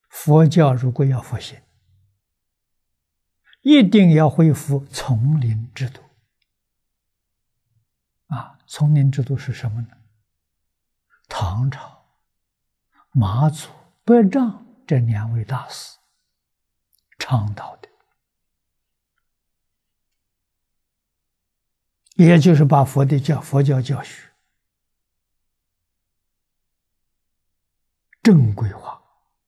佛教如果要复兴，一定要恢复丛林制度。丛林制度是什么呢？唐朝马祖、百丈这两位大师倡导的，也就是把佛教教学正规化。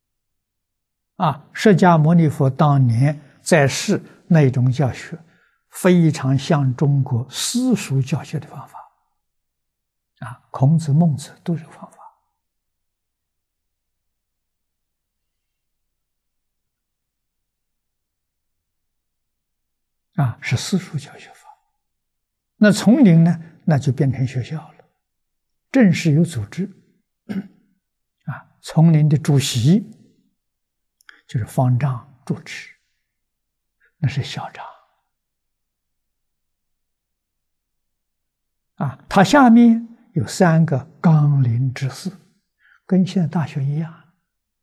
释迦牟尼佛当年在世那种教学，非常像中国私塾教学的方法。孔子、孟子都是方法。是私塾教学法。那丛林呢？那就变成学校了，正式有组织。丛林的主席就是方丈主持，那是校长。他下面有3个纲领执事，跟现在大学一样，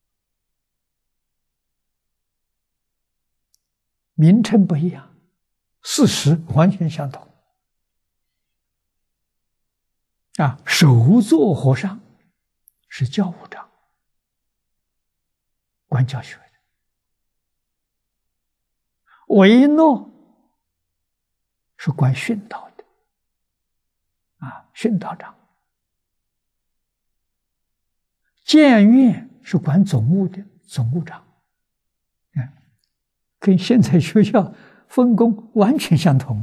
名称不一样，事实完全相同。首座和尚是教务长，管教学的；维诺是管训导的，训导长；监院是管总务的，总务长。跟现在学校分工完全相同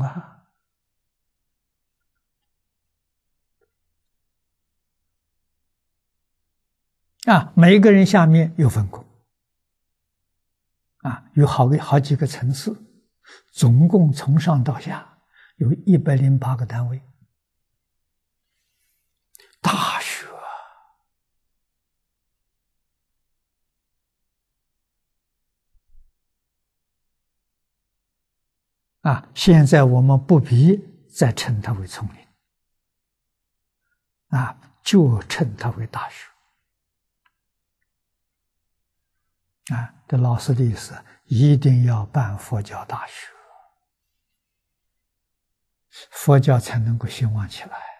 每一个人下面有分工，有好几个层次，总共从上到下有108个单位。大学现在我们不必再称它为丛林，就称它为大学。这老师的意思，一定要办佛教大学，佛教才能够兴旺起来。